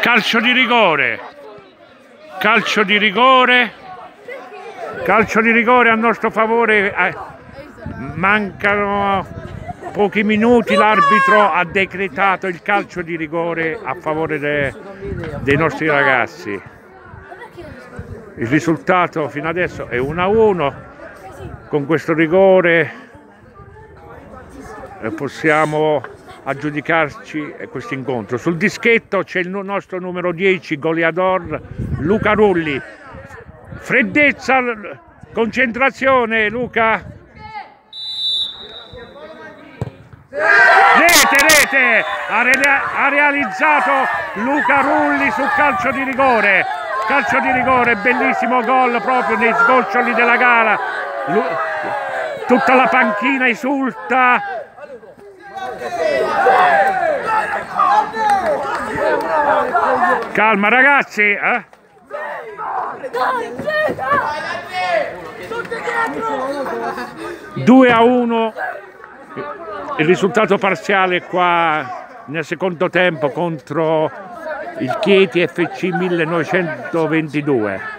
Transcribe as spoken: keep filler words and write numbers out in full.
Calcio di rigore, calcio di rigore, calcio di rigore a nostro favore. Mancano pochi minuti, l'arbitro ha decretato il calcio di rigore a favore de, dei nostri ragazzi. Il risultato fino adesso è uno a uno. Con questo rigore possiamo aggiudicarci questo incontro. Sul dischetto c'è il nostro numero dieci, goleador Luca Rulli. Freddezza, concentrazione Luca. Rete, rete! Ha, re ha realizzato Luca Rulli sul calcio di rigore. Calcio di rigore, bellissimo gol proprio nei sgoccioli della gara. Lu tutta la panchina esulta. Calma ragazzi, eh? due a uno il risultato parziale qua nel secondo tempo contro il Chieti F C millenovecentoventidue.